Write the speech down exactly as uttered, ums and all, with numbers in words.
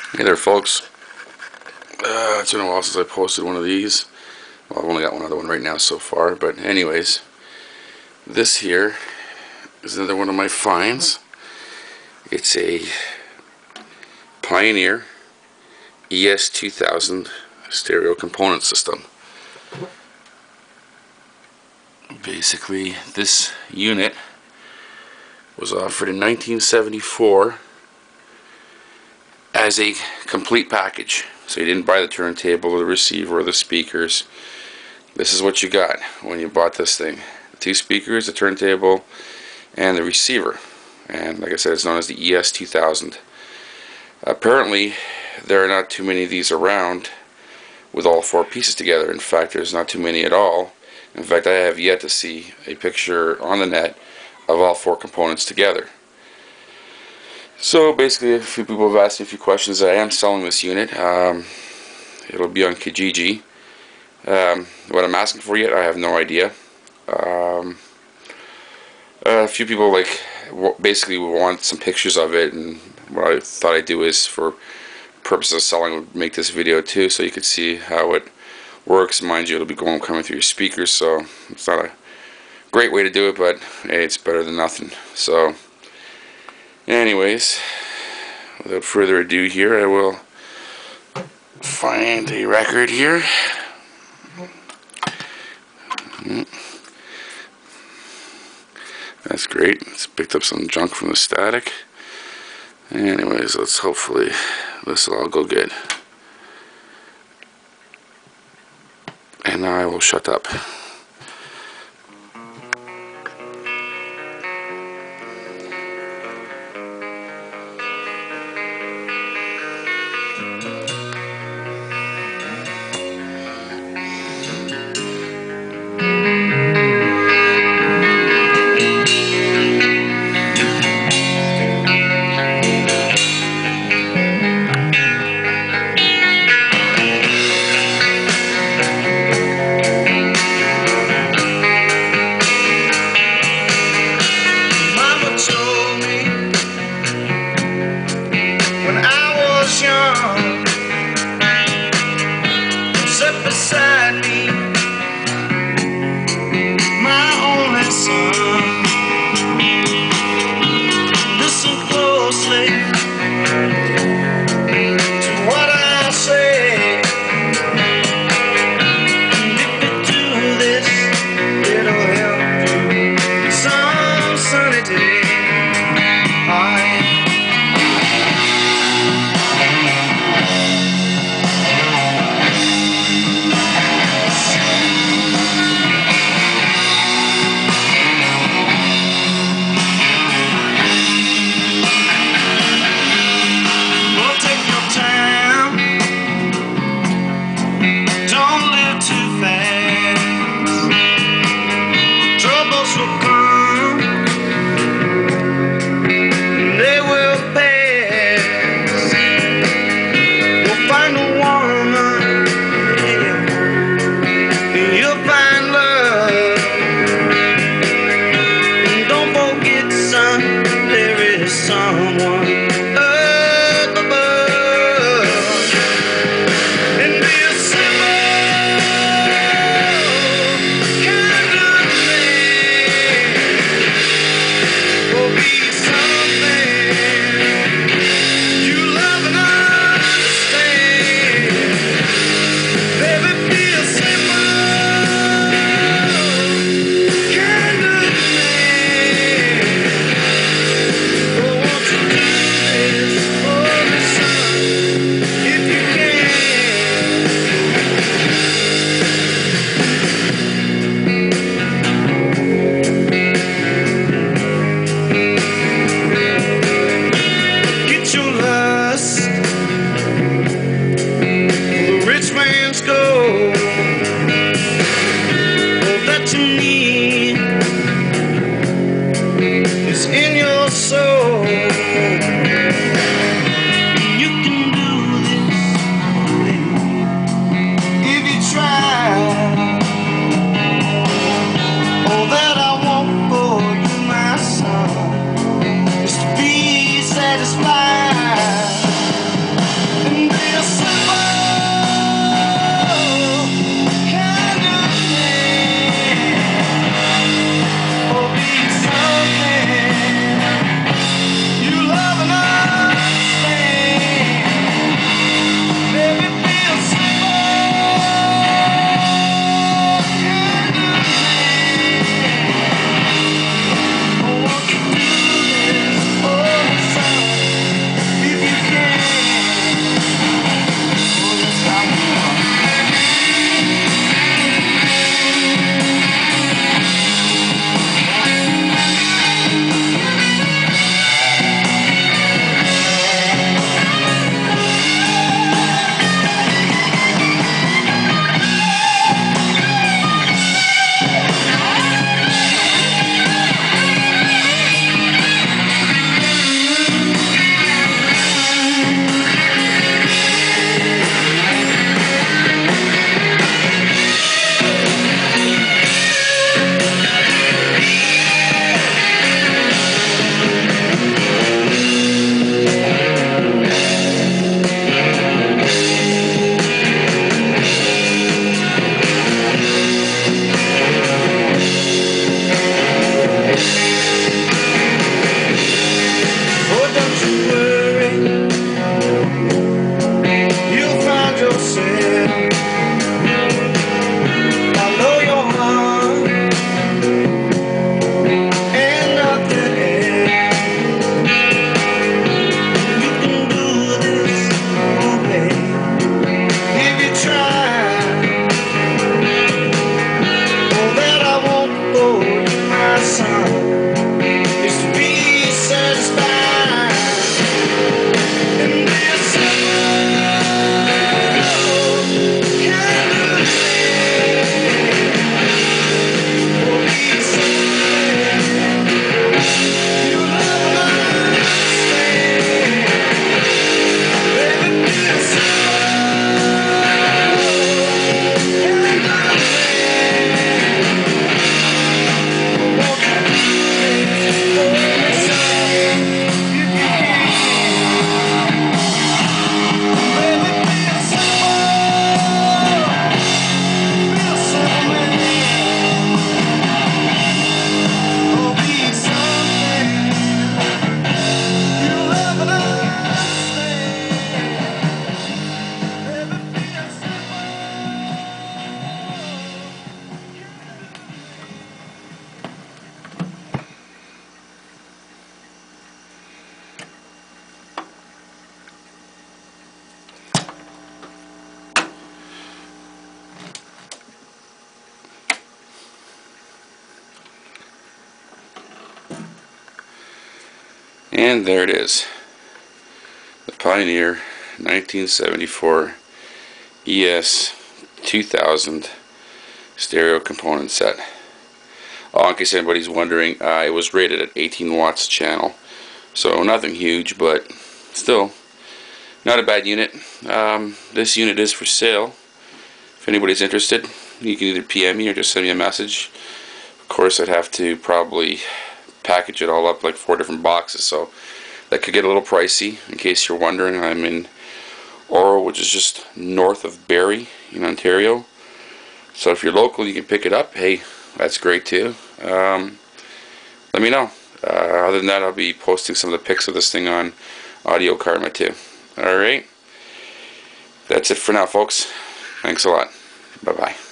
Hey there, folks. Uh, it's been a while since I posted one of these. Well, I've only got one other one right now so far, but anyways, this here is another one of my finds. It's a Pioneer E S two thousand stereo component system. Basically, this unit was offered in nineteen seventy-four as a complete package. So you didn't buy the turntable or the receiver or the speakers. This is what you got when you bought this thing. The two speakers, the turntable, and the receiver. And like I said, it's known as the E S two thousand. Apparently, there are not too many of these around with all four pieces together. In fact, there's not too many at all. In fact, I have yet to see a picture on the net of all four components together. So basically, a few people have asked me a few questions. I am selling this unit. Um, it'll be on KIJIJI. Um, what I'm asking for yet, I have no idea. Um, a few people like basically want some pictures of it, and what I thought I'd do is, for purposes of selling, make this video too, so you could see how it works. Mind you, it'll be going coming through your speakers, so it's not a great way to do it, but hey, it's better than nothing. So anyways, without further ado here, I will find a record here. That's great. It's picked up some junk from the static. Anyways, let's hopefully this will all go good. And now I will shut up. And there it is. The Pioneer nineteen seventy-four E S two thousand stereo component set. Oh, in case anybody's wondering, uh, it was rated at eighteen watts channel, so nothing huge, but still not a bad unit. Um, this unit is for sale. If anybody's interested, you can either P M me or just send me a message. Of course, I'd have to probably package it all up like four different boxes, so that could get a little pricey. In case you're wondering, I'm in Oro, which is just north of Barrie in Ontario. So if you're local, you can pick it up. Hey, that's great too. Um, let me know. Uh, other than that, I'll be posting some of the pics of this thing on Audio Karma too. Alright, that's it for now, folks. Thanks a lot. Bye bye.